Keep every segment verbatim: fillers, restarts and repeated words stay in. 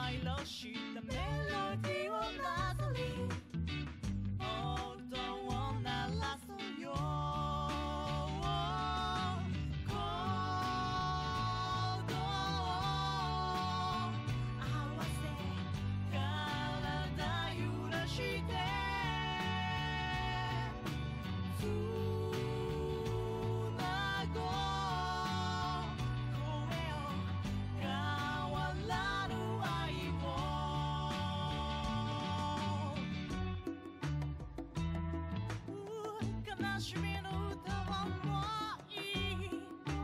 舞色したメロディーをなぞり音を鳴らそうよ鼓動合わせ体揺らしてつなごう声を変わらぬ愛を悲しみの歌はもういい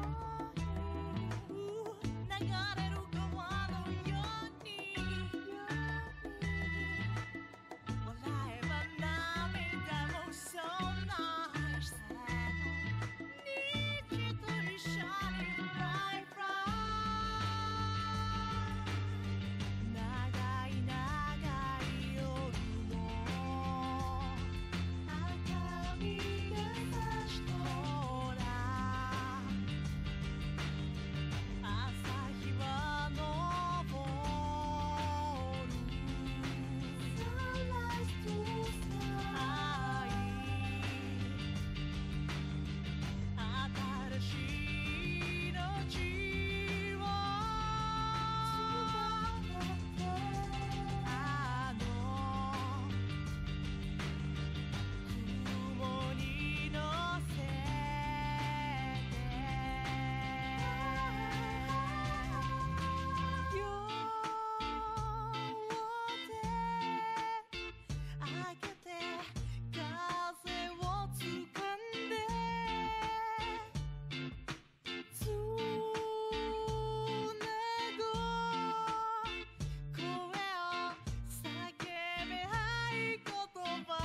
流れる川のように笑えば涙もそうないさ虹と一緒に Fly Fly 長い長い夜も赤みが差しとら朝日は昇る Sunrise to sky 新しい命をあの雲に乗せて両手上げて風をつかんでつなごう声を叫べ合い言葉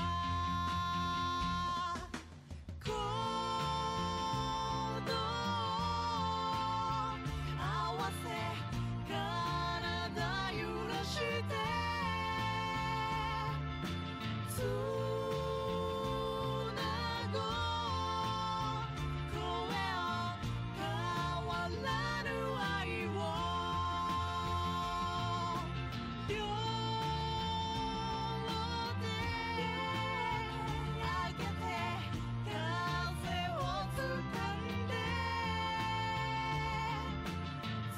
鼓動合わせ体揺らしてつなごう声を変わらぬ愛を両手上げて風をつかんでつ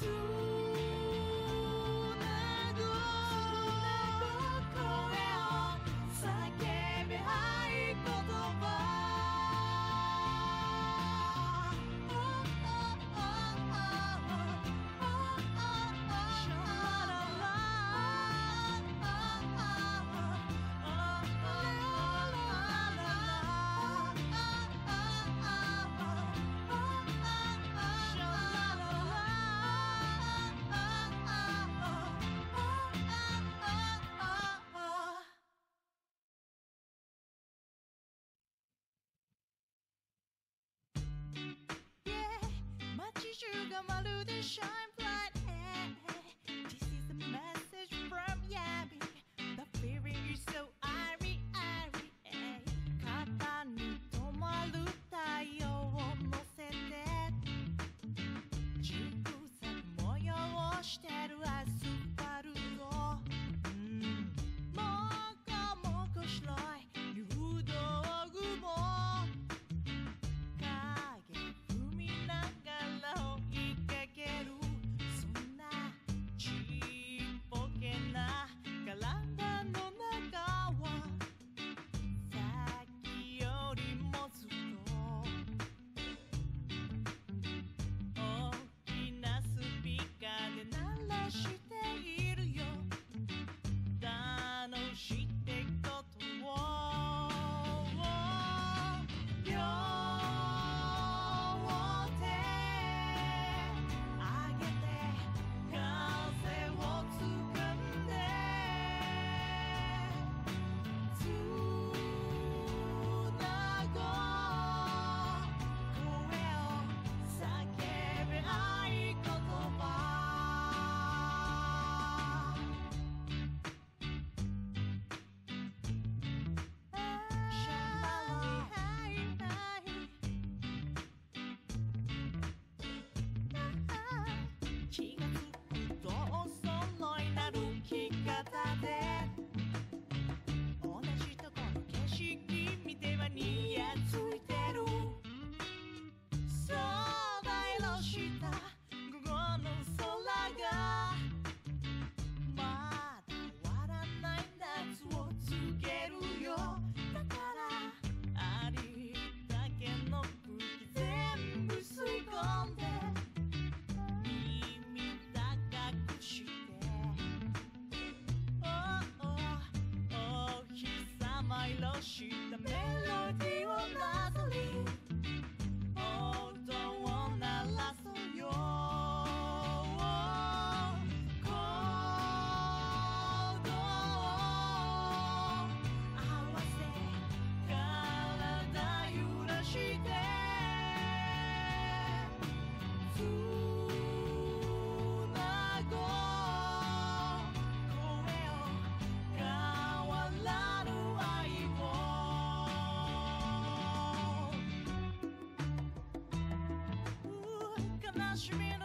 なごう声を叫べ合い言葉街中がまるで Shine bright hey, hey. This is a message from Yami The feeling is so airy airy hey. 肩に止まる太陽を乗せてジグザグ模様をしてるアスファルトうんもこもこ白い入道雲影踏みながら追いかける色したメロディーをなぞり音を鳴らそうよ鼓動合わせ体揺らしてつなごう声を変わらぬ愛を悲しみの